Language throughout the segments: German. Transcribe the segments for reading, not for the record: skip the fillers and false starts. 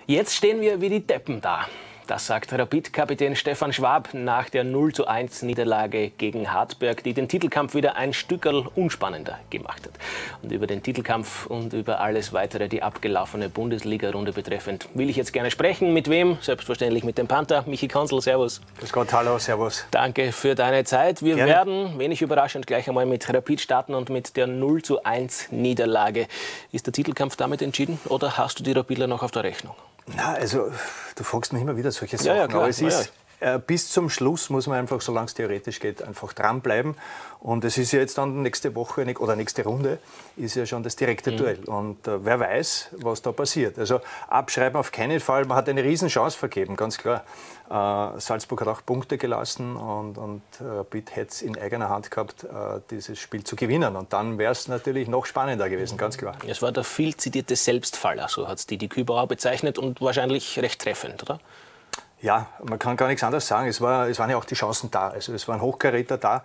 Jetzt stehen wir wie die Deppen da. Das sagt Rapid-Kapitän Stefan Schwab nach der 0:1 Niederlage gegen Hartberg, die den Titelkampf wieder ein Stückerl unspannender gemacht hat. Und über den Titelkampf und über alles weitere, die abgelaufene Bundesliga-Runde betreffend, will ich jetzt gerne sprechen. Mit wem? Selbstverständlich mit dem Panther, Michi Konzel. Servus. Grüß Gott, hallo, servus. Danke für deine Zeit. Wir werden, wenig überraschend, gleich einmal mit Rapid starten und mit der 0:1 Niederlage. Ist der Titelkampf damit entschieden oder hast du die Rapidler noch auf der Rechnung? Na, also, du fragst mich immer wieder solche Sachen, ja, klar. aber es ist, bis zum Schluss muss man einfach, solange es theoretisch geht, einfach dranbleiben. Und es ist ja jetzt dann nächste Woche oder nächste Runde ist ja schon das direkte Duell. Und wer weiß, was da passiert. Also abschreiben auf keinen Fall. Man hat eine Riesenchance vergeben, ganz klar. Salzburg hat auch Punkte gelassen und Rapid hätte es in eigener Hand gehabt, dieses Spiel zu gewinnen. Und dann wäre es natürlich noch spannender gewesen, ganz klar. Es war der viel zitierte Selbstfaller, so hat es die Kübauer bezeichnet und wahrscheinlich recht treffend, oder? Ja, man kann gar nichts anderes sagen. Es waren ja auch die Chancen da. Also es waren Hochkaräter da.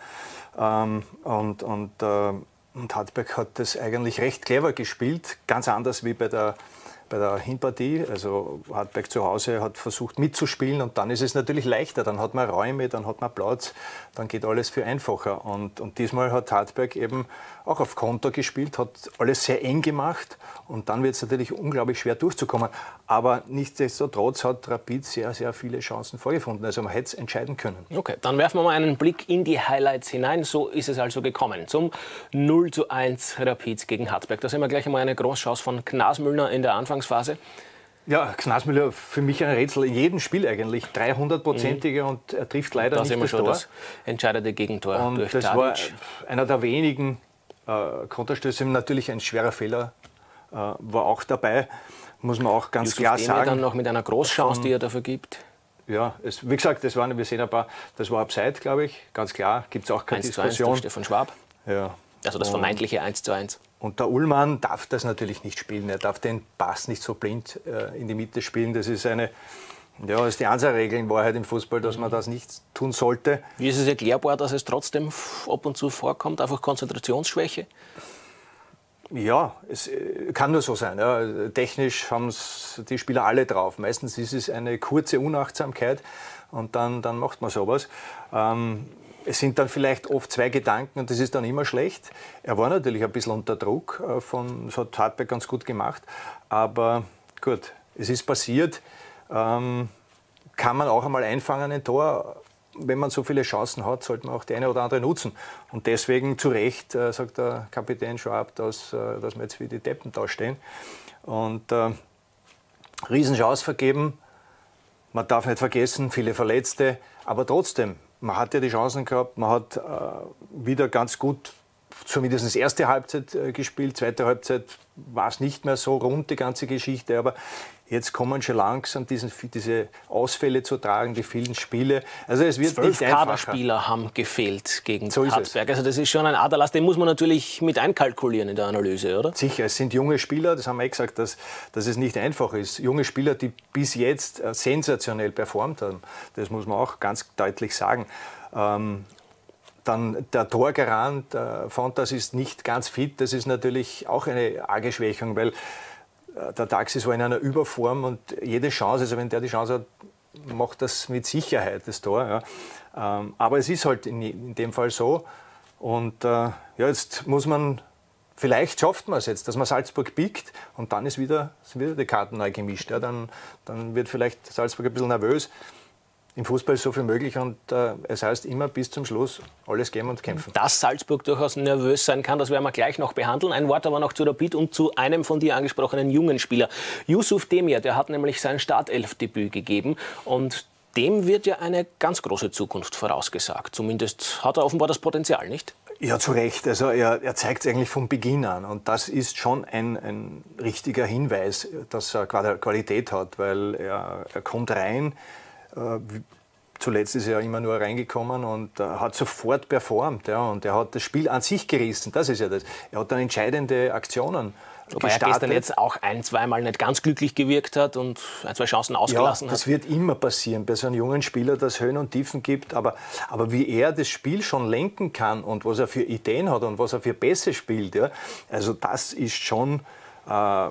Und Hartberg hat das eigentlich recht clever gespielt. Ganz anders wie bei der Hinpartie. Also Hartberg zu Hause hat versucht mitzuspielen und dann ist es natürlich leichter. Dann hat man Räume, dann hat man Platz, dann geht alles viel einfacher. Und diesmal hat Hartberg eben auch auf Konter gespielt, hat alles sehr eng gemacht und dann wird es natürlich unglaublich schwer durchzukommen. Aber nichtsdestotrotz hat Rapid sehr, sehr viele Chancen vorgefunden. Also man hätte es entscheiden können. Okay, dann werfen wir mal einen Blick in die Highlights hinein. So ist es also gekommen zum 0:1 Rapid gegen Hartberg. Da sehen wir gleich einmal eine Großchance von Knasmüllner in der Anfangsphase. Ja, Knasmüller für mich ein Rätsel. In jedem Spiel eigentlich 300-prozentige und er trifft leider da nicht sehen wir das schon Tor. Das entscheidende Gegentor und durch das Tadic. War einer der wenigen Konterstöße. Natürlich ein schwerer Fehler war auch dabei, muss man auch ganz Yusuf klar Demir sagen. Dann noch mit einer Großchance, die er dafür gibt. Ja, wie gesagt, wir sehen ein paar, das war Abseits, glaube ich, ganz klar. Gibt es auch keine 1:1 Diskussion. durch Stefan Schwab. Ja. Also das vermeintliche 1:1. Und der Ullmann darf das natürlich nicht spielen. Er darf den Pass nicht so blind in die Mitte spielen. Das ist das ist die Ansatzregel in Wahrheit im Fußball, dass man das nicht tun sollte. Wie ist es erklärbar, dass es trotzdem ab und zu vorkommt? Einfach Konzentrationsschwäche? Ja, es kann nur so sein. Ja. Technisch haben es die Spieler alle drauf. Meistens ist es eine kurze Unachtsamkeit und dann macht man sowas. Es sind dann vielleicht oft zwei Gedanken und das ist dann immer schlecht. Er war natürlich ein bisschen unter Druck, das hat Hartberg ganz gut gemacht. Aber gut, es ist passiert. Kann man auch einmal einfangen, ein Tor. Wenn man so viele Chancen hat, sollte man auch die eine oder andere nutzen. Und deswegen zu Recht sagt der Kapitän Schwab, dass wir jetzt wie die Deppen da stehen. Und Riesenchance vergeben. Man darf nicht vergessen, viele Verletzte. Aber trotzdem, man hat ja die Chancen gehabt. Man hat wieder ganz gut, zumindest erste Halbzeit gespielt. Zweite Halbzeit war es nicht mehr so rund, die ganze Geschichte. Aber jetzt kommen schon langsam diese Ausfälle zu tragen, die vielen Spiele. Also es wird 12 nicht einfacher. Kaderspieler haben gefehlt gegen So ist Hartberg. Also das ist schon ein Aderlass, den muss man natürlich mit einkalkulieren in der Analyse, oder? Sicher, es sind junge Spieler, das haben wir gesagt, dass es nicht einfach ist. Junge Spieler, die bis jetzt sensationell performt haben. Das muss man auch ganz deutlich sagen. Dann der Torgarant, Fontas ist nicht ganz fit. Das ist natürlich auch eine arge Schwächung, weil der Taxis war in einer Überform und jede Chance, also wenn der die Chance hat, macht das mit Sicherheit, das Tor. Ja. Aber es ist halt in dem Fall so. Und jetzt muss man, vielleicht schafft man es jetzt, dass man Salzburg biegt und dann sind wieder die Karten neu gemischt. Ja. Dann wird vielleicht Salzburg ein bisschen nervös. Im Fußball ist so viel möglich und es heißt immer bis zum Schluss alles geben und kämpfen. Dass Salzburg durchaus nervös sein kann, das werden wir gleich noch behandeln. Ein Wort aber noch zu Rapid und zu einem von dir angesprochenen jungen Spieler. Yusuf Demir, der hat nämlich sein Startelfdebüt gegeben und dem wird ja eine ganz große Zukunft vorausgesagt. Zumindest hat er offenbar das Potenzial, nicht? Ja, zu Recht. Also er zeigt es eigentlich von Beginn an. Und das ist schon ein richtiger Hinweis, dass er Qualität hat, weil er kommt rein. Zuletzt ist er immer nur reingekommen und hat sofort performt. Ja, und er hat das Spiel an sich gerissen. Das ist ja das. Er hat dann entscheidende Aktionen Wobei er gestern jetzt auch zweimal nicht ganz glücklich gewirkt hat und zwei Chancen ausgelassen hat. Das wird immer passieren bei so einem jungen Spieler, dass es Höhen und Tiefen gibt. Aber wie er das Spiel schon lenken kann und was er für Ideen hat und was er für Pässe spielt, ja, also das ist schon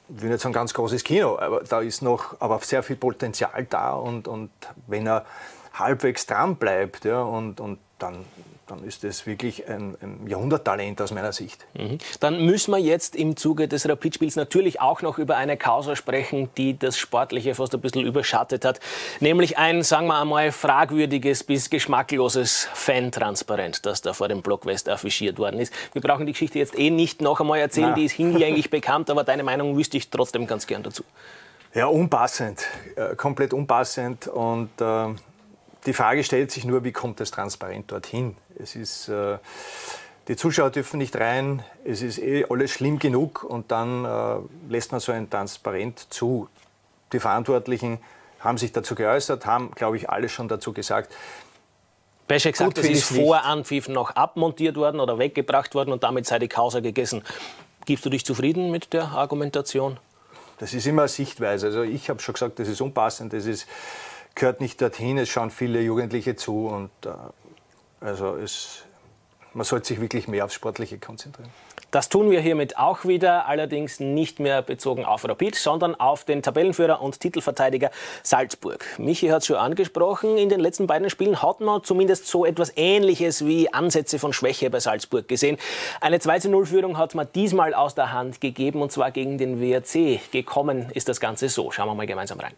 ich will nicht sagen ganz großes Kino, aber da ist noch sehr viel Potenzial da und wenn er halbwegs dran bleibt, ja, und dann ist das wirklich ein Jahrhunderttalent aus meiner Sicht. Dann müssen wir jetzt im Zuge des Rapid-Spiels natürlich auch noch über eine Causa sprechen, die das Sportliche fast ein bisschen überschattet hat. Nämlich ein, sagen wir einmal, fragwürdiges bis geschmackloses Fan-Transparent, das da vor dem Block West affichiert worden ist. Wir brauchen die Geschichte jetzt nicht noch einmal erzählen, ja. Die ist hinlänglich bekannt, aber deine Meinung wüsste ich trotzdem ganz gern dazu. Ja, unpassend, komplett unpassend und die Frage stellt sich nur, wie kommt das Transparent dorthin? Es ist, die Zuschauer dürfen nicht rein, es ist alles schlimm genug und dann lässt man so ein Transparent zu. Die Verantwortlichen haben sich dazu geäußert, haben, glaube ich, alles schon dazu gesagt. Beschek sagt, es ist vor Anpfiff noch abmontiert worden oder weggebracht worden und damit sei die Causa gegessen. Gibst du dich zufrieden mit der Argumentation? Das ist immer eine Sichtweise. Also ich habe schon gesagt, das ist unpassend, gehört nicht dorthin, es schauen viele Jugendliche zu und also man sollte sich wirklich mehr aufs Sportliche konzentrieren. Das tun wir hiermit auch wieder, allerdings nicht mehr bezogen auf Rapid, sondern auf den Tabellenführer und Titelverteidiger Salzburg. Michi hat es schon angesprochen, in den letzten beiden Spielen hat man zumindest so etwas Ähnliches wie Ansätze von Schwäche bei Salzburg gesehen. Eine 2:0-Führung hat man diesmal aus der Hand gegeben und zwar gegen den WRC. Gekommen ist das Ganze so. Schauen wir mal gemeinsam rein.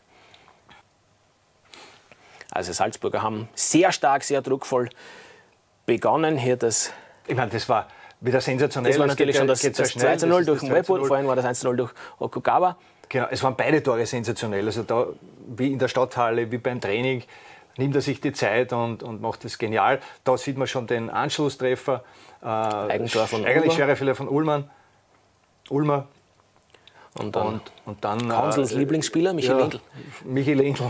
Also Salzburger haben sehr stark, sehr druckvoll begonnen. Hier ich meine, das war wieder sensationell. Das war natürlich schon das 2:0 durch Mwebo, vorhin war das 1:0 durch Okugawa. Genau, es waren beide Tore sensationell. Also da, wie in der Stadthalle, wie beim Training, nimmt er sich die Zeit und macht das genial. Da sieht man schon den Anschlusstreffer. Eigentor von eigentlich schwere Fehler von Ulmer. Und dann Kansels Lieblingsspieler, Michi Lendl. Michi Lendl.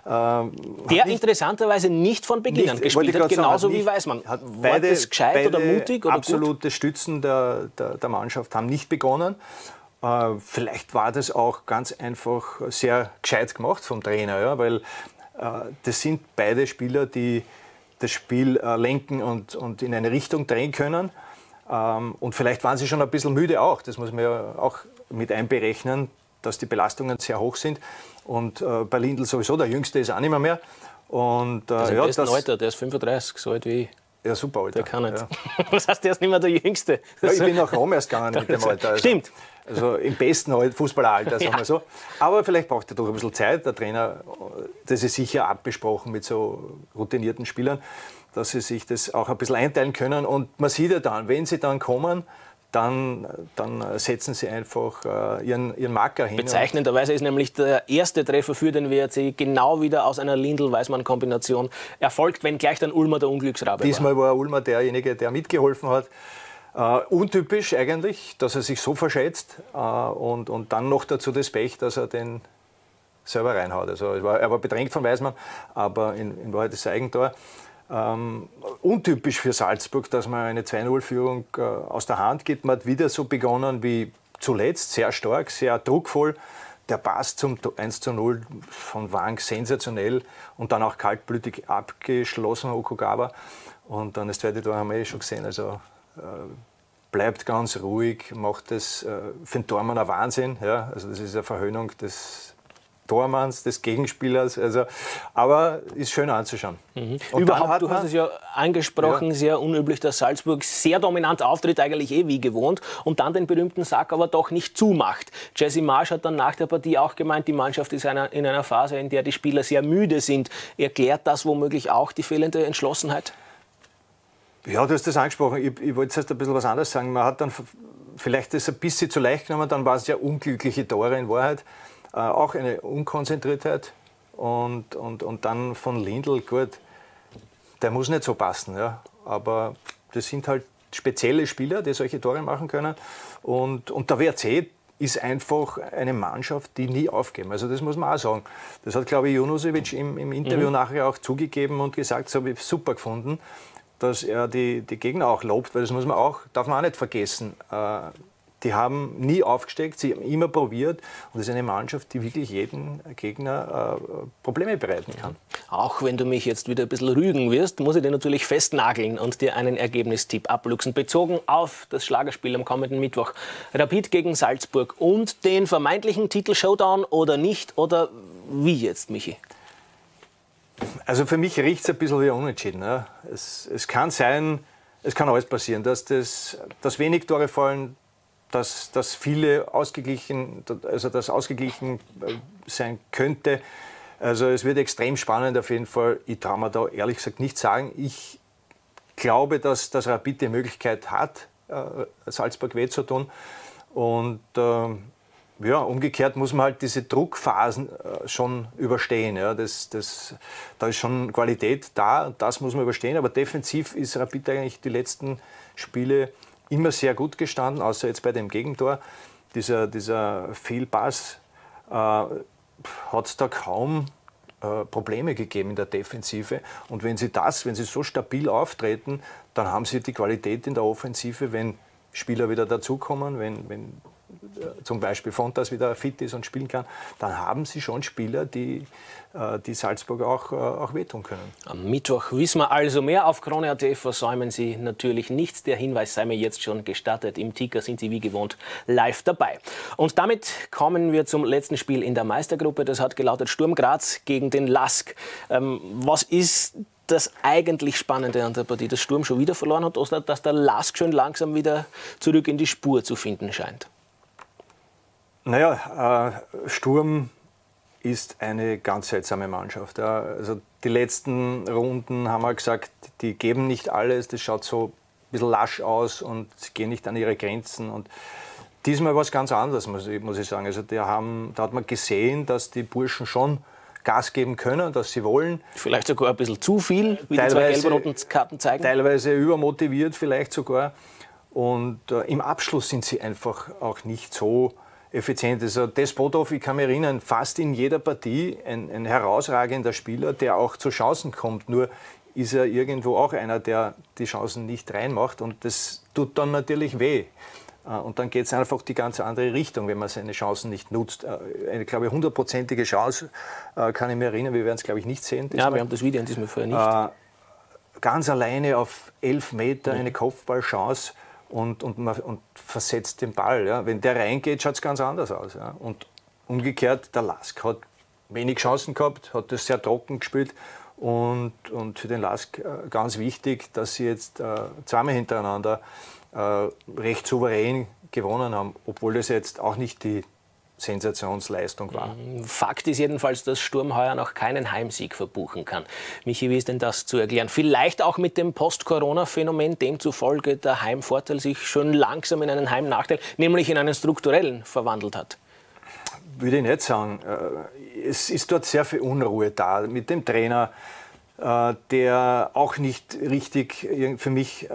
Der interessanterweise nicht von Beginn an gespielt hat, genauso wie Weismann. War das gescheit oder mutig oder absolute gut? Stützen der Mannschaft haben nicht begonnen. Vielleicht war das auch ganz einfach sehr gescheit gemacht vom Trainer, ja, weil das sind beide Spieler, die das Spiel lenken und in eine Richtung drehen können. Und vielleicht waren sie schon ein bisschen müde auch, das muss man ja auch mit einberechnen, dass die Belastungen sehr hoch sind. Und bei Lindl sowieso, der Jüngste ist auch nicht mehr. Und, also im besten Alter, der ist 35, so alt wie ich. Ja, super Alter. Der kann nicht. Ja. Was heißt, der ist nicht mehr der Jüngste? Ja, ich bin nach Rom erst gegangen mit dem Alter. Also, stimmt. Also im besten Fußballeralter, sagen wir so. Aber vielleicht braucht er doch ein bisschen Zeit. Der Trainer, das ist sicher abgesprochen mit so routinierten Spielern, dass sie sich das auch ein bisschen einteilen können. Und man sieht ja dann, wenn sie dann kommen, dann setzen sie einfach ihren Marker hin. Bezeichnenderweise ist nämlich der erste Treffer für den WRC genau wieder aus einer Lindl-Weismann-Kombination erfolgt, wenngleich dann Ulmer der Unglücksrabe war. Diesmal war Ulmer derjenige, der mitgeholfen hat. Untypisch eigentlich, dass er sich so verschätzt und dann noch dazu das Pech, dass er den selber reinhaut. Also er war bedrängt von Weismann, aber in Wahrheit ist es Eigentor. Untypisch für Salzburg, dass man eine 2:0-Führung aus der Hand gibt. Man hat wieder so begonnen wie zuletzt, sehr stark, sehr druckvoll. Der Pass zum 1:0 von Wang sensationell und dann auch kaltblütig abgeschlossen, Okugawa. Und dann das zweite Tor haben wir schon gesehen. Also bleibt ganz ruhig, macht das für den Tormann ein Wahnsinn. Ja? Also das ist eine Verhöhnung des Tormanns, des Gegenspielers, also, aber ist schön anzuschauen. Überhaupt, du hast es ja angesprochen, sehr unüblich, dass Salzburg sehr dominant auftritt, eigentlich wie gewohnt, und dann den berühmten Sack aber doch nicht zumacht. Jesse Marsch hat dann nach der Partie auch gemeint, die Mannschaft ist in einer Phase, in der die Spieler sehr müde sind. Erklärt das womöglich auch die fehlende Entschlossenheit? Ja, du hast das angesprochen. Ich wollte jetzt ein bisschen was anderes sagen. Man hat dann vielleicht das ein bisschen zu leicht genommen, dann waren es ja unglückliche Tore in Wahrheit. Auch eine Unkonzentriertheit und dann von Lindl, gut, der muss nicht so passen, ja. Aber das sind halt spezielle Spieler, die solche Tore machen können und der WRC ist einfach eine Mannschaft, die nie aufgeben. Also das muss man auch sagen. Das hat, glaube ich, Junusovic im Interview nachher auch zugegeben und gesagt, das habe ich super gefunden, dass er die Gegner auch lobt, weil das darf man auch nicht vergessen. Die Die haben nie aufgesteckt, sie haben immer probiert und es ist eine Mannschaft, die wirklich jedem Gegner Probleme bereiten kann. Auch wenn du mich jetzt wieder ein bisschen rügen wirst, muss ich dir natürlich festnageln und dir einen Ergebnistipp abluchsen, bezogen auf das Schlagerspiel am kommenden Mittwoch. Rapid gegen Salzburg und den vermeintlichen Titel-Showdown oder nicht, oder wie jetzt, Michi? Also für mich riecht es ein bisschen wie unentschieden. Ne? Es kann sein, es kann alles passieren, dass wenig Tore fallen, dass viele ausgeglichen sein könnte. Also es wird extrem spannend auf jeden Fall. Ich traue mir da ehrlich gesagt nicht sagen. Ich glaube, dass Rapid die Möglichkeit hat, Salzburg weh zu tun. Und ja, umgekehrt muss man halt diese Druckphasen schon überstehen. Ja. Da ist schon Qualität da, das muss man überstehen. Aber defensiv ist Rapid eigentlich die letzten Spiele immer sehr gut gestanden, außer jetzt bei dem Gegentor. Dieser Fehlpass hat es da kaum Probleme gegeben in der Defensive. Und wenn sie so stabil auftreten, dann haben sie die Qualität in der Offensive, wenn Spieler wieder dazukommen, wenn zum Beispiel Fontas wieder fit ist und spielen kann, dann haben sie schon Spieler, die Salzburg auch wehtun können. Am Mittwoch wissen wir also mehr. Auf Krone.at versäumen Sie natürlich nichts. Der Hinweis sei mir jetzt schon gestattet. Im Ticker sind Sie wie gewohnt live dabei. Und damit kommen wir zum letzten Spiel in der Meistergruppe. Das hat gelautet Sturm Graz gegen den LASK. Was ist das eigentlich Spannende an der Partie? Dass Sturm schon wieder verloren hat oder dass der LASK schon langsam wieder zurück in die Spur zu finden scheint? Naja, Sturm ist eine ganz seltsame Mannschaft. Ja. Also die letzten Runden haben wir gesagt, die geben nicht alles, das schaut so ein bisschen lasch aus und sie gehen nicht an ihre Grenzen. Und diesmal war es ganz anders, muss ich sagen. Also da hat man gesehen, dass die Burschen schon Gas geben können, dass sie wollen. Vielleicht sogar ein bisschen zu viel, wie die zwei gelb-roten Karten zeigen. Teilweise übermotiviert vielleicht sogar. Und im Abschluss sind sie einfach auch nicht so effizient. Also Despotov, ich kann mich erinnern, fast in jeder Partie ein herausragender Spieler, der auch zu Chancen kommt. Nur ist er irgendwo auch einer, der die Chancen nicht reinmacht. Und das tut dann natürlich weh. Und dann geht es einfach die ganz andere Richtung, wenn man seine Chancen nicht nutzt. Eine, glaube ich, 100%ige Chance, kann ich mich erinnern, wir werden es, glaube ich, nicht sehen. Ja, wir haben das Video in diesem Fall nicht. Ganz alleine auf 11 Meter eine Kopfballchance. Und versetzt den Ball. Ja. Wenn der reingeht, schaut es ganz anders aus. Ja. Und umgekehrt, der LASK hat wenig Chancen gehabt, hat das sehr trocken gespielt. Und für den LASK ganz wichtig, dass sie jetzt zweimal hintereinander recht souverän gewonnen haben, obwohl das jetzt auch nicht die Sensationsleistung war. Fakt ist jedenfalls, dass Sturm heuer noch keinen Heimsieg verbuchen kann. Michi, wie ist denn das zu erklären? Vielleicht auch mit dem Post-Corona-Phänomen, demzufolge der Heimvorteil sich schon langsam in einen Heimnachteil, nämlich in einen strukturellen, verwandelt hat? Würde ich nicht sagen. Es ist dort sehr viel Unruhe da mit dem Trainer, der auch nicht richtig für mich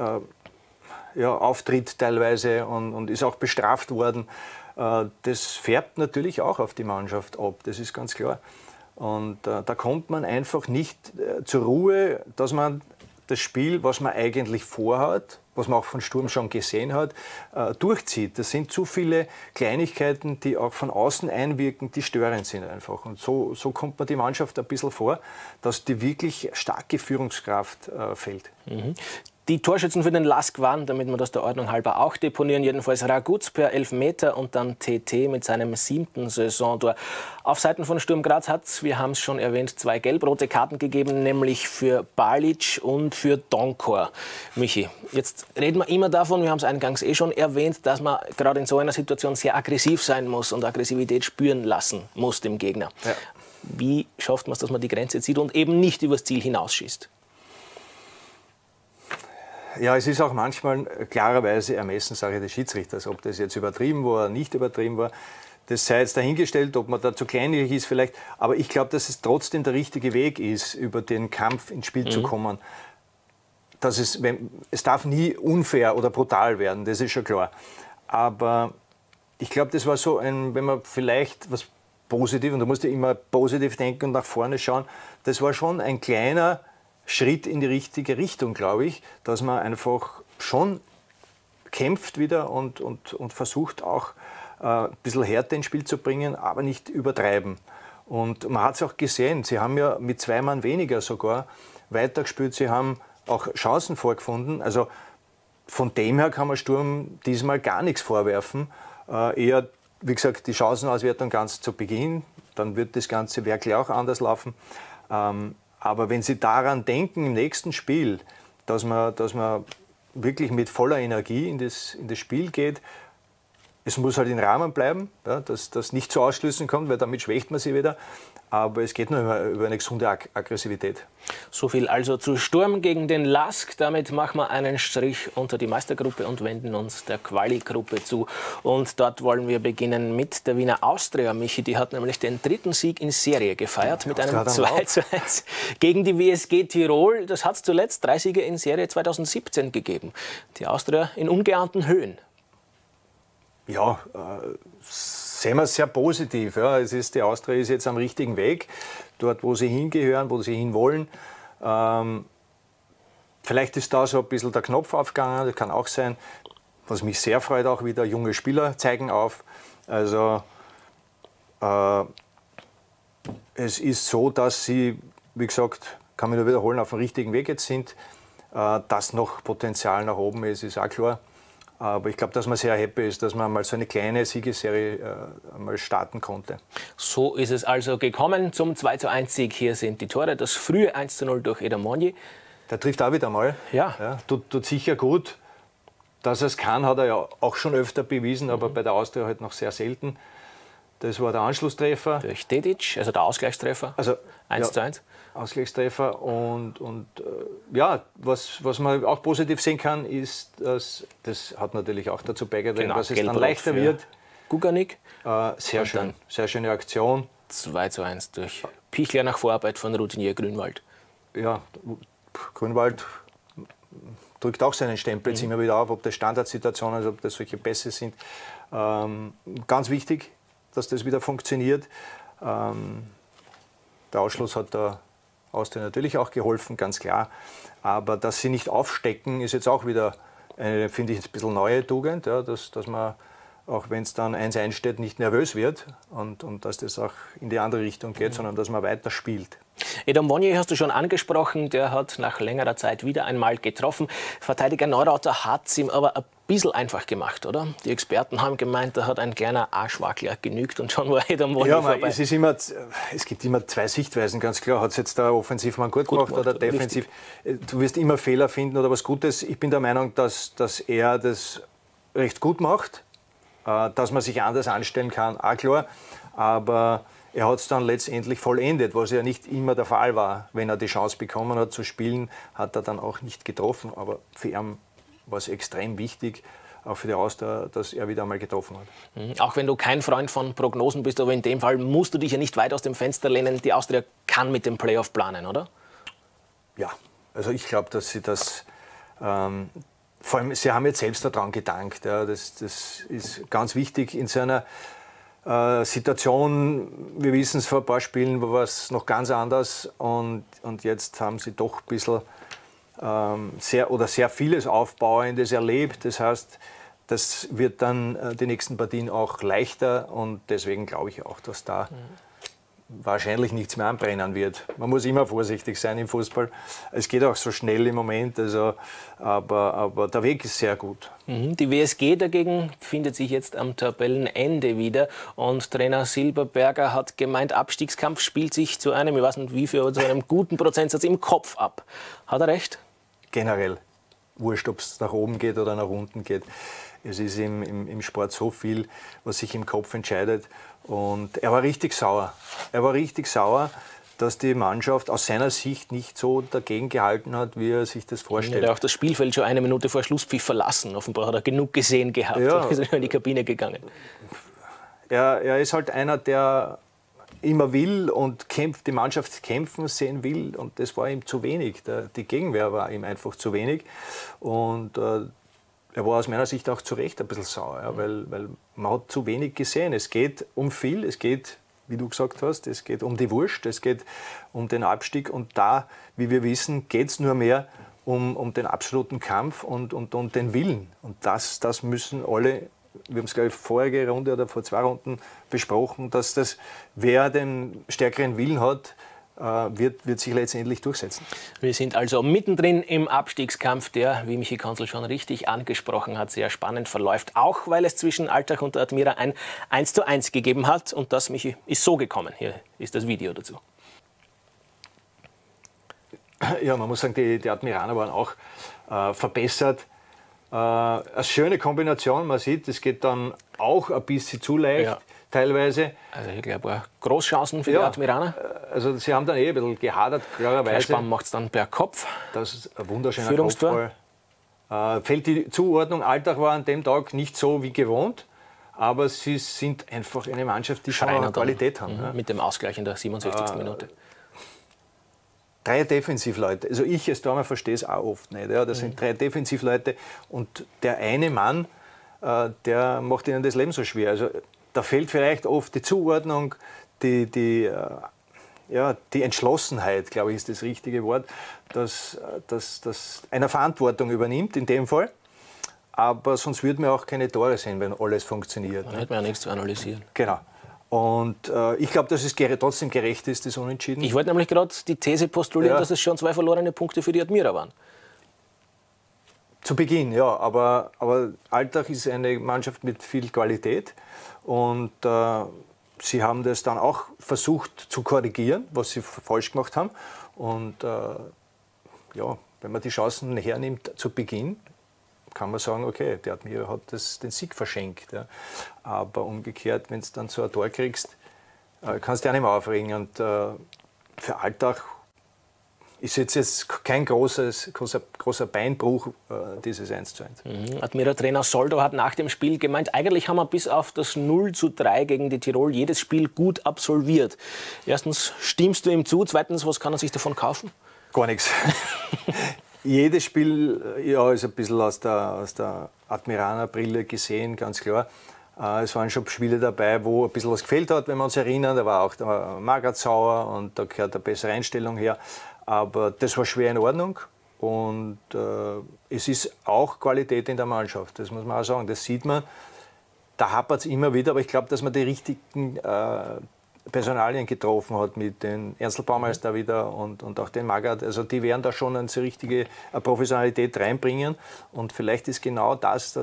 auftritt teilweise und ist auch bestraft worden. Das färbt natürlich auch auf die Mannschaft ab, das ist ganz klar. Und da kommt man einfach nicht zur Ruhe, dass man das Spiel, was man eigentlich vorhat, was man auch von Sturm schon gesehen hat, durchzieht. Das sind zu viele Kleinigkeiten, die auch von außen einwirken, die störend sind einfach. Und so kommt man die Mannschaft ein bisschen vor, dass die wirklich starke Führungskraft fehlt. Mhm. Die Torschützen für den LASK waren, damit wir das der Ordnung halber auch deponieren, jedenfalls Raguz per Elfmeter und dann TT mit seinem 7. Saisontor. Auf Seiten von Sturm Graz hat es, wir haben es schon erwähnt, 2 gelb-rote Karten gegeben, nämlich für Balic und für Donkor. Michi, jetzt reden wir immer davon, wir haben es eingangs schon erwähnt, dass man gerade in so einer Situation sehr aggressiv sein muss und Aggressivität spüren lassen muss dem Gegner. Ja. Wie schafft man es, dass man die Grenze zieht und eben nicht übers Ziel hinausschießt? Ja, es ist auch manchmal klarerweise Ermessenssache des Schiedsrichters, ob das jetzt übertrieben war oder nicht übertrieben war. Das sei jetzt dahingestellt, ob man da zu kleinlich ist vielleicht. Aber ich glaube, dass es trotzdem der richtige Weg ist, über den Kampf ins Spiel zu kommen. Dass es darf nie unfair oder brutal werden, das ist schon klar. Aber ich glaube, das war so wenn man vielleicht was positiv, und du musst ja immer positiv denken und nach vorne schauen, das war schon ein kleiner Schritt in die richtige Richtung, glaube ich, dass man einfach schon kämpft wieder und versucht auch ein bisschen Härte ins Spiel zu bringen, aber nicht übertreiben. Und man hat es auch gesehen, sie haben ja mit 2 Mann weniger sogar weitergespielt, sie haben auch Chancen vorgefunden. Also von dem her kann man Sturm diesmal gar nichts vorwerfen. Eher, wie gesagt, die Chancenauswertung ganz zu Beginn, dann wird das Ganze wirklich auch anders laufen. Aber wenn Sie daran denken im nächsten Spiel, dass man wirklich mit voller Energie in das Spiel geht, es muss halt im Rahmen bleiben, ja, dass das nicht zu Ausschlüssen kommt, weil damit schwächt man sie wieder. Aber es geht nur über eine gesunde Aggressivität. So viel also zu Sturm gegen den LASK. Damit machen wir einen Strich unter die Meistergruppe und wenden uns der Quali-Gruppe zu. Und dort wollen wir beginnen mit der Wiener Austria. Michi, die hat nämlich den 3. Sieg in Serie gefeiert mit einem 2:1 gegen die WSG Tirol. Das hat es zuletzt 3 Siege in Serie 2017 gegeben. Die Austria in ungeahnten Höhen. Ja, sehen wir es sehr positiv. Ja. Die Austria ist jetzt am richtigen Weg, dort, wo sie hingehören, wo sie hinwollen. Vielleicht ist da so ein bisschen der Knopf aufgegangen, das kann auch sein. Was mich sehr freut, auch wieder junge Spieler zeigen auf. Also es ist so, dass sie, wie gesagt, kann man nur wiederholen, auf dem richtigen Weg jetzt sind. Dass noch Potenzial nach oben ist auch klar. Aber ich glaube, dass man sehr happy ist, dass man mal so eine kleine Siegesserie mal starten konnte. So ist es also gekommen zum 2:1 Sieg. Hier sind die Tore. Das frühe 1:0 durch Eder Monji. Der trifft auch wieder mal. Ja. Tut sicher gut. Dass er es kann, hat er ja auch schon öfter bewiesen, aber bei der Austria halt noch sehr selten. Das war der Anschlusstreffer. Durch Dedic, also der Ausgleichstreffer. Also 1:1. Ausgleichstreffer. Und ja, was man auch positiv sehen kann, ist, dass das hat natürlich auch dazu beigetragen, dass es dann leichter wird. Guganik. Sehr schön, sehr schöne Aktion. 2:1 durch Pichler nach Vorarbeit von Routinier Grünwald. Ja, Grünwald drückt auch seinen Stempel jetzt immer wieder auf, ob das Standardsituationen ist, ob das solche Pässe sind. Ganz wichtig, dass das wieder funktioniert. Der Ausschluss hat der Austria natürlich auch geholfen, ganz klar. Aber dass sie nicht aufstecken, ist jetzt auch wieder eine, finde ich, ein bisschen neue Tugend, ja, dass man, auch wenn es dann 1:1 steht, nicht nervös wird und dass das auch in die andere Richtung geht, sondern dass man weiter spielt. Eder Monji hast du schon angesprochen, der hat nach längerer Zeit wieder einmal getroffen. Verteidiger Neurauter hat es ihm aber ein bisschen einfach gemacht, oder? Die Experten haben gemeint, da hat ein kleiner Arschwackler genügt und schon war Eder Monji vorbei. Es gibt immer 2 Sichtweisen, ganz klar. Hat es jetzt der Offensivmann gut gemacht oder defensiv? Richtig. Du wirst immer Fehler finden oder was Gutes. Ich bin der Meinung, dass er das recht gut macht, dass man sich anders anstellen kann, auch klar. Aber er hat es dann letztendlich vollendet, was ja nicht immer der Fall war. Wenn er die Chance bekommen hat zu spielen, hat er dann auch nicht getroffen. Aber für ihn war es extrem wichtig, auch für die Austria, dass er wieder einmal getroffen hat. Auch wenn du kein Freund von Prognosen bist, aber in dem Fall musst du dich ja nicht weit aus dem Fenster lehnen. Die Austria kann mit dem Playoff planen, oder? Ja, also ich glaube, dass sie das... vor allem, sie haben jetzt selbst daran gedankt. Ja, das ist ganz wichtig in so einer Situation. Wir wissen es, vor ein paar Spielen war es noch ganz anders und jetzt haben sie doch ein bisschen sehr vieles Aufbauendes erlebt. Das heißt, das wird dann die nächsten Partien auch leichter und deswegen glaube ich auch, dass da wahrscheinlich nichts mehr anbrennen wird. Man muss immer vorsichtig sein im Fußball. Es geht auch so schnell im Moment, also, aber der Weg ist sehr gut. Die WSG dagegen findet sich jetzt am Tabellenende wieder und Trainer Silberberger hat gemeint, Abstiegskampf spielt sich zu einem, ich weiß nicht wie viel, aber zu einem guten Prozentsatz im Kopf ab. Hat er recht? Generell. Wurscht, ob es nach oben geht oder nach unten geht. Es ist im Sport so viel, was sich im Kopf entscheidet. Und er war richtig sauer. Er war richtig sauer, dass die Mannschaft aus seiner Sicht nicht so dagegen gehalten hat, wie er sich das vorstellt. Er hat auch das Spielfeld schon 1 Minute vor Schlusspfiff verlassen. Offenbar hat er genug gesehen gehabt und ist in die Kabine gegangen. Er ist halt einer, der immer will und kämpft, die Mannschaft kämpfen sehen will. Und das war ihm zu wenig. Die Gegenwehr war ihm einfach zu wenig. Und er war aus meiner Sicht auch zu Recht ein bisschen sauer, ja, weil man hat zu wenig gesehen. Es geht um viel, es geht, wie du gesagt hast, es geht um die Wurst, es geht um den Abstieg und da, wie wir wissen, geht es nur mehr um den absoluten Kampf und den Willen. Und das müssen alle, wir haben es glaube ich vorige Runde oder vor 2 Runden besprochen, dass das, wer den stärkeren Willen hat, wird sich letztendlich durchsetzen. Wir sind also mittendrin im Abstiegskampf, der, wie Michi Konzel schon richtig angesprochen hat, sehr spannend verläuft. Auch weil es zwischen Altach und Admira ein 1:1 gegeben hat. Und das, Michi, ist so gekommen. Hier ist das Video dazu. Ja, man muss sagen, die Admiraner waren auch verbessert. Eine schöne Kombination, man sieht, es geht dann auch ein bisschen zu leicht, teilweise. Also ich glaube, Großchancen für die Admiraner. Also sie haben dann ein bisschen gehadert, klarerweise. Spann macht es dann per Kopf. Das ist ein wunderschöner Führungstor. Kopfball. Fällt die Zuordnung, Altach war an dem Tag nicht so wie gewohnt, aber sie sind einfach eine Mannschaft, die schon eine Qualität haben. Mit dem Ausgleich in der 67. Minute. 3 Defensivleute, also ich als Tormann verstehe es auch oft nicht. Ja. Das sind 3 Defensivleute und der eine Mann, der macht ihnen das Leben so schwer. Also da fehlt vielleicht oft die Zuordnung, die Entschlossenheit, glaube ich, ist das richtige Wort, dass einer Verantwortung übernimmt in dem Fall. Aber sonst würden wir auch keine Tore sehen, wenn alles funktioniert. Dann hätten wir ja nichts zu analysieren. Genau. Und ich glaube, dass es trotzdem gerecht ist, das Unentschieden. Ich wollte nämlich gerade die These postulieren, dass es schon 2 verlorene Punkte für die Admira waren. Zu Beginn, ja. Aber Altach ist eine Mannschaft mit viel Qualität. Und sie haben das dann auch versucht zu korrigieren, was sie falsch gemacht haben. Und wenn man die Chancen hernimmt zu Beginn, kann man sagen, okay, der Admira hat den Sieg verschenkt. Ja. Aber umgekehrt, wenn du dann so ein Tor kriegst, kannst du dich auch nicht mehr aufregen. Und für Altach ist jetzt kein großer Beinbruch, dieses 1:1. Admira-Trainer Soldo hat nach dem Spiel gemeint, eigentlich haben wir bis auf das 0:3 gegen die Tirol jedes Spiel gut absolviert. Erstens, stimmst du ihm zu? Zweitens, was kann er sich davon kaufen? Gar nichts. Jedes Spiel ist ein bisschen aus der Admiraner Brille gesehen, ganz klar. Es waren schon Spiele dabei, wo ein bisschen was gefehlt hat, wenn wir uns erinnern. Da war auch der Margaret sauer und da gehört eine bessere Einstellung her. Aber das war schwer in Ordnung. Und es ist auch Qualität in der Mannschaft, das muss man auch sagen. Das sieht man. Da hapert es immer wieder, aber ich glaube, dass man die richtigen Personalien getroffen hat mit den Ernstl Baumeister wieder und auch den Magath. Also die werden da schon eine richtige Professionalität reinbringen. Und vielleicht ist genau das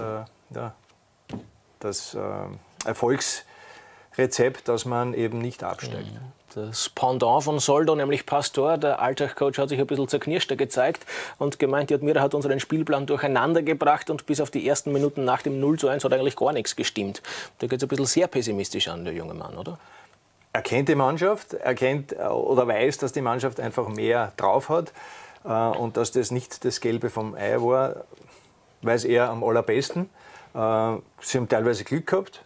Erfolgsrezept, dass man eben nicht absteigt. Das Pendant von Soldo, nämlich Pastor, der Altach-Coach, hat sich ein bisschen zerknirschter gezeigt und gemeint, die Admira hat unseren Spielplan durcheinander gebracht und bis auf die ersten Minuten nach dem 0:1 hat eigentlich gar nichts gestimmt. Da geht es ein bisschen sehr pessimistisch an, der junge Mann, oder? Er kennt die Mannschaft, er kennt oder weiß, dass die Mannschaft einfach mehr drauf hat und dass das nicht das Gelbe vom Ei war, weiß er am allerbesten. Sie haben teilweise Glück gehabt,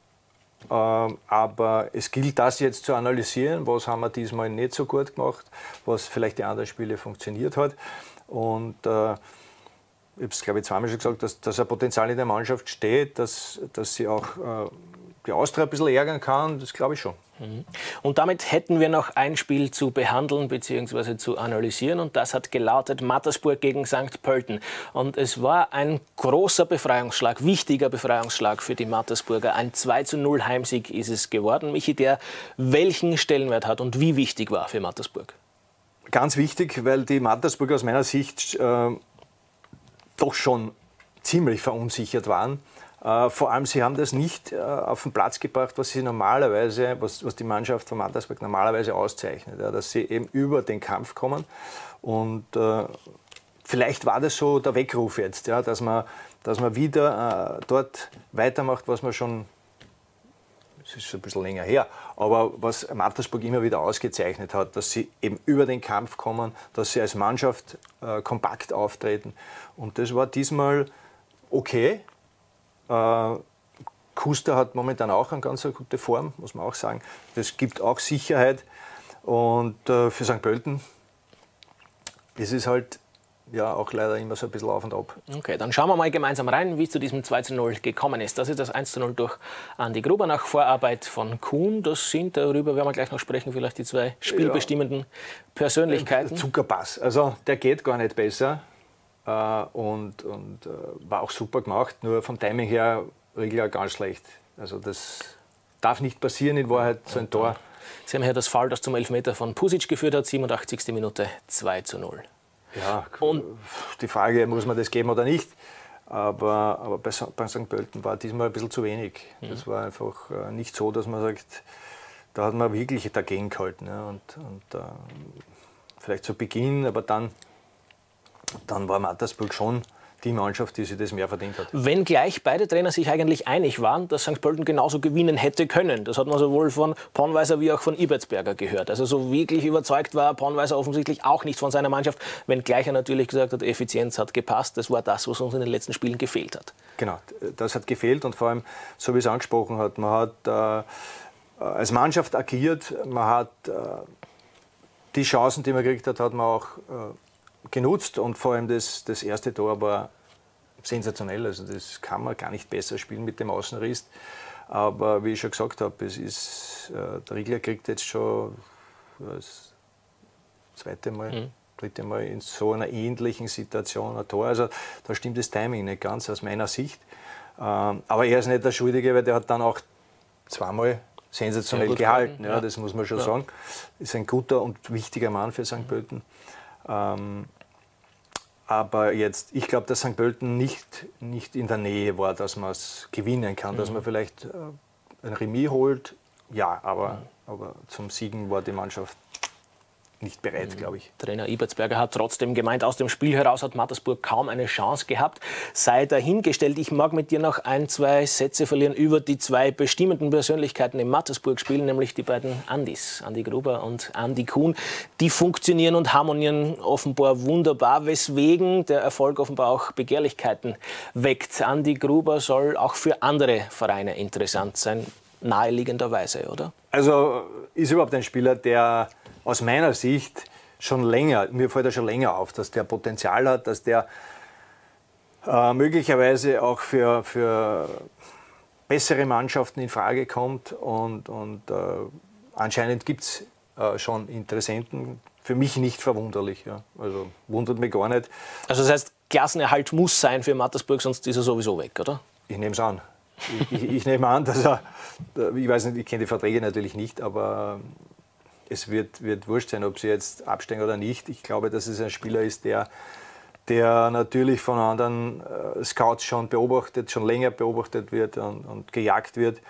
aber es gilt das jetzt zu analysieren, was haben wir diesmal nicht so gut gemacht, was vielleicht die anderen Spiele funktioniert hat. Und ich habe es, glaube ich, zweimal schon gesagt, dass ein Potenzial in der Mannschaft steht, dass sie auch die Austria ein bisschen ärgern kann, das glaube ich schon. Und damit hätten wir noch ein Spiel zu behandeln bzw. zu analysieren und das hat gelautet Mattersburg gegen St. Pölten. Und es war ein großer Befreiungsschlag, wichtiger Befreiungsschlag für die Mattersburger. Ein 2:0 Heimsieg ist es geworden. Michi, der welchen Stellenwert hat und wie wichtig war für Mattersburg? Ganz wichtig, weil die Mattersburger aus meiner Sicht doch schon ziemlich verunsichert waren. Vor allem, sie haben das nicht auf den Platz gebracht, was sie normalerweise, was die Mannschaft von Mattersburg normalerweise auszeichnet, ja, dass sie eben über den Kampf kommen. Und vielleicht war das so der Weckruf jetzt, ja, dass man wieder dort weitermacht, was man schon, es ist schon ein bisschen länger her, aber was Mattersburg immer wieder ausgezeichnet hat, dass sie eben über den Kampf kommen, dass sie als Mannschaft kompakt auftreten. Und das war diesmal okay. Kuster hat momentan auch eine ganz gute Form, muss man auch sagen. Das gibt auch Sicherheit. Und für St. Pölten ist es halt ja auch leider immer so ein bisschen auf und ab. Okay, dann schauen wir mal gemeinsam rein, wie es zu diesem 2:0 gekommen ist. Das ist das 1:0 durch Andi Gruber nach Vorarbeit von Kuhn. Das sind, darüber werden wir gleich noch sprechen, vielleicht die zwei spielbestimmenden Persönlichkeiten. Zuckerpass, also der geht gar nicht besser und war auch super gemacht, nur vom Timing her Riegler ganz schlecht. Also das darf nicht passieren, in Wahrheit so ein Tor. Sie haben hier das Foul, das zum Elfmeter von Pusic geführt hat, 87. Minute, 2:0. Ja, und die Frage, muss man das geben oder nicht? Aber bei St. Pölten war diesmal ein bisschen zu wenig. Das war einfach nicht so, dass man sagt, da hat man wirklich dagegen gehalten. Ja. Und vielleicht zu Beginn, aber dann war Mattersburg schon die Mannschaft, die sich das mehr verdient hat. Wenngleich beide Trainer sich eigentlich einig waren, dass St. Pölten genauso gewinnen hätte können. Das hat man sowohl von Ponweiser wie auch von Ibertsberger gehört. Also so wirklich überzeugt war Ponweiser offensichtlich auch nicht von seiner Mannschaft, wenngleich er natürlich gesagt hat, Effizienz hat gepasst. Das war das, was uns in den letzten Spielen gefehlt hat. Genau, das hat gefehlt und vor allem, so wie es angesprochen hat, man hat als Mannschaft agiert, man hat die Chancen, die man gekriegt hat, hat man auch genutzt und vor allem das erste Tor war sensationell. Also das kann man gar nicht besser spielen mit dem Außenriss. Aber wie ich schon gesagt habe, der Riegler kriegt jetzt schon das zweite Mal, dritte Mal in so einer ähnlichen Situation ein Tor. Also da stimmt das Timing nicht ganz aus meiner Sicht. Aber er ist nicht der Schuldige, weil der hat dann auch zweimal sensationell gehalten. Ja, das muss man schon sagen. Ist ein guter und wichtiger Mann für St. Pölten. Aber jetzt, ich glaube, dass St. Pölten nicht in der Nähe war, dass man es gewinnen kann, dass man vielleicht ein Remis holt. Ja, aber zum Siegen war die Mannschaft nicht bereit, glaube ich. Trainer Ibertsberger hat trotzdem gemeint, aus dem Spiel heraus hat Mattersburg kaum eine Chance gehabt. Sei dahingestellt, ich mag mit dir noch ein, zwei Sätze verlieren über die zwei bestimmenden Persönlichkeiten im Mattersburg-Spiel, nämlich die beiden Andis, Andi Gruber und Andi Kuhn. Die funktionieren und harmonieren offenbar wunderbar, weswegen der Erfolg offenbar auch Begehrlichkeiten weckt. Andi Gruber soll auch für andere Vereine interessant sein, naheliegenderweise, oder? Also ist überhaupt ein Spieler, der aus meiner Sicht schon länger, mir fällt er schon länger auf, dass der Potenzial hat, dass der möglicherweise auch für bessere Mannschaften in Frage kommt und anscheinend gibt es schon Interessenten. Für mich nicht verwunderlich, ja. Also wundert mich gar nicht. Also das heißt, Klassenerhalt muss sein für Mattersburg, sonst ist er sowieso weg, oder? Ich nehme es an. Ich nehme an, dass er, ich weiß nicht, ich kenne die Verträge natürlich nicht, aber es wird wurscht sein, ob sie jetzt absteigen oder nicht. Ich glaube, dass es ein Spieler ist, der natürlich von anderen Scouts schon länger beobachtet wird und gejagt wird.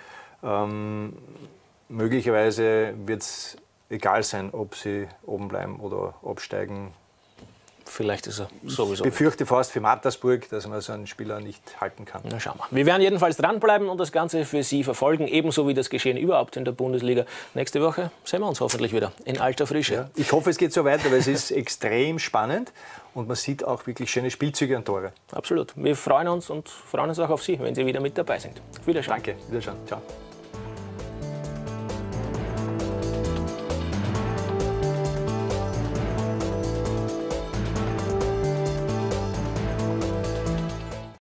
Möglicherweise wird es egal sein, ob sie oben bleiben oder absteigen. Vielleicht ist er sowieso. Ich befürchte fast für Mattersburg, dass man so einen Spieler nicht halten kann. Na, schauen wir. Wir werden jedenfalls dranbleiben und das Ganze für Sie verfolgen, ebenso wie das Geschehen überhaupt in der Bundesliga. Nächste Woche sehen wir uns hoffentlich wieder in alter Frische. Ja, ich hoffe, es geht so weiter, weil es ist extrem spannend und man sieht auch wirklich schöne Spielzüge und Tore. Absolut. Wir freuen uns und freuen uns auch auf Sie, wenn Sie wieder mit dabei sind. Wiederschauen. Danke, wiederschauen. Ciao.